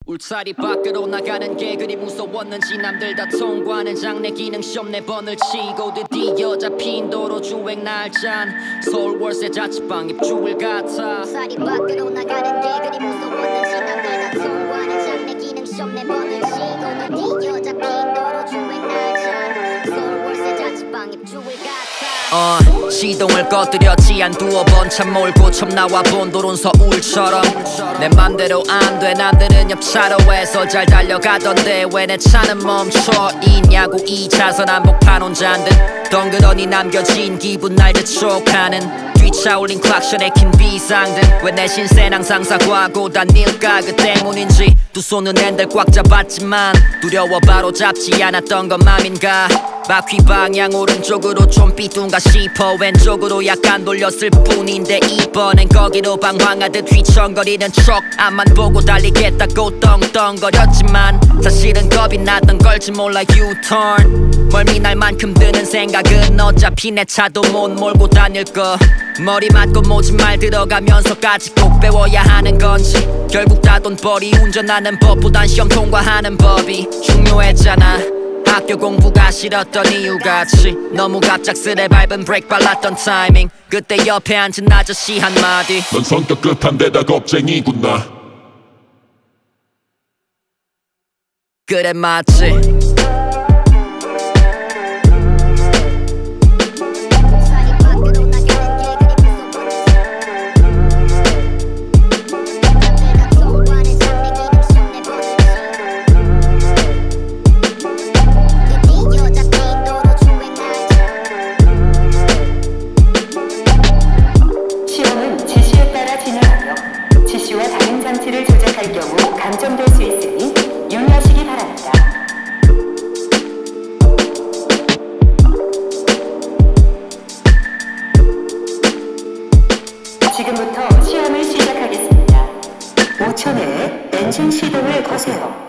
울타리 밖으로 나가는 게 그리 무서웠는지 남들 다 통과하는 장내 기능 시험 4번을 치고 드디어 잡힌 도로 주행 날짠 서울 월세 자취방 입주일 같아. 울타리 밖으로 나가는 게 그리 무서웠는지 남들 다 통과하는 장내 기능 시험 4번을 치고 드디어 잡힌 도로 주행 날짠 서울 월세 자취방 입주일 같아. 시동을 꺼뜨렸지 한두어 번 참 몰고 처음 나와본 도로는 서울처럼 내 맘대로 안 돼. 남들은 옆차로에서 잘 달려가던데 왜 내 차는 멈춰 있냐고. 2차선 한복판 혼자인 듯 덩그러니 남겨진 기분 날 재촉하는 뒤차 올린 클락션에 킨 비상등. 왜 내 신세는 항상 사과하고 다닐까. 그 때문인지 두 손은 핸들 꽉 잡았지만 두려워 바로 잡지 않았던 건 맘인가. 바퀴 방향 오른쪽으로 좀 삐뚤가 싶어 왼쪽으로 약간 돌렸을 뿐인데 이번엔 거기로 방황하듯 휘청거리는 트럭 앞만 보고 달리겠다고 떵떵거렸지만 사실은 겁이 났던 걸지 몰라. U-turn 멀미 날 만큼 드는 생각은 어차피 내 차도 못 몰고 다닐 거. 머리 맞고 모진 말 들어가면서까지 꼭 배워야 하는 건지 결국 다 돈벌이. 운전하는 법보단 시험 통과하는 법이 중요했잖아. 학교 공부가 싫었던 이유같이 너무 갑작스레 밟은 브레이크 발랐던 타이밍. 그때 옆에 앉은 아저씨 한마디 넌 성격 끝한데다 겁쟁이구나. 그래 맞지. 지시와 다른 장치를 조작할 경우 감점될 수 있으니 유의하시기 바랍니다. 지금부터 시험을 시작하겠습니다. 5초 내에 엔진 시동을 거세요.